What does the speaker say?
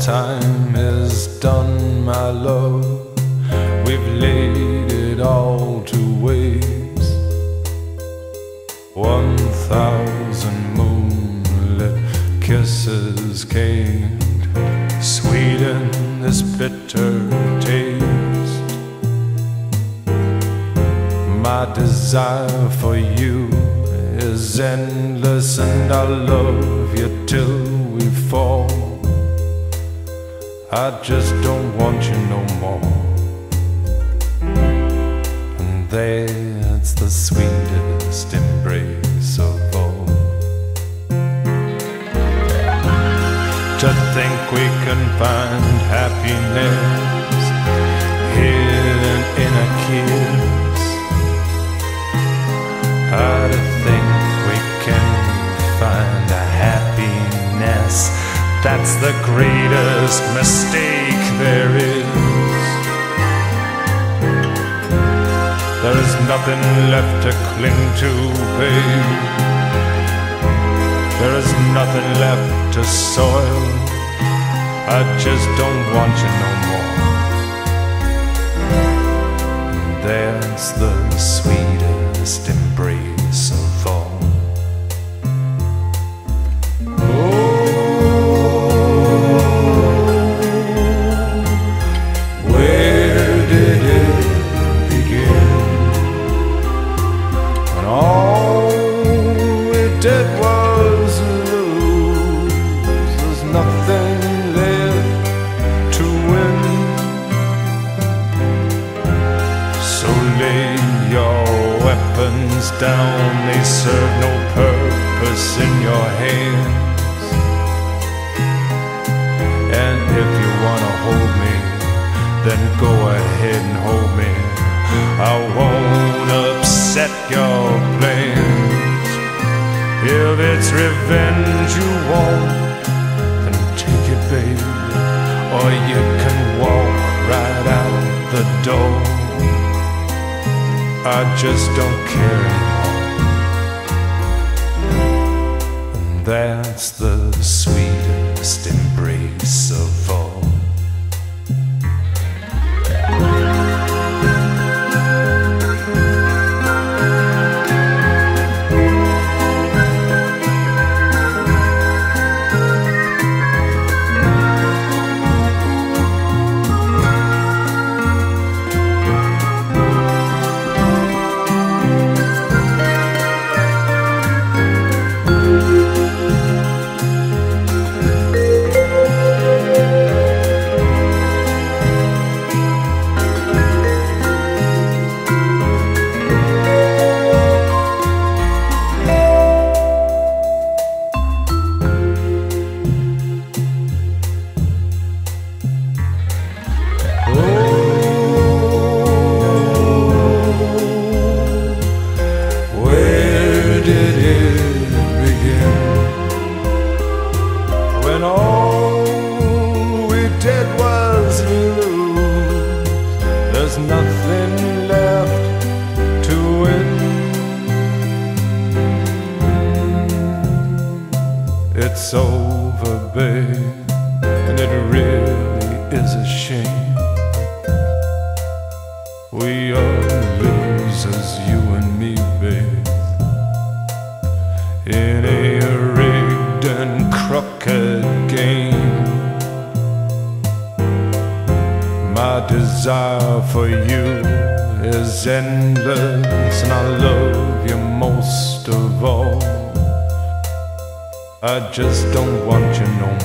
time is done, my love. We've laid it all to waste. 1,000 moonlit kisses can't sweeten this bitter taste. My desire for you is endless, and I'll love you till we fall. I just don't want you no more. And that's the sweetest embrace of all. To think we can find happiness hidden in a kiss. To think we can find a happiness that's the greatest mistake there is. There is nothing left to cling to, babe. There is nothing left to soil. I just don't want you no more. That's the sweetest embrace of all. Did was lose. There's nothing left to win. So lay your weapons down, they serve no purpose in your hands. And if you wanna hold me, then go ahead and hold me. I won't upset your plans. If it's revenge you want, then take it, baby. Or you can walk right out the door. I just don't care anymore. And that's the sweetest embrace of all. When all we did was lose, there's nothing left to win. It's over, babe, and it really is a shame. We are losers, you and me, babe, in a rigged and crooked game. My desire for you is endless, and I love you most of all. I just don't want you no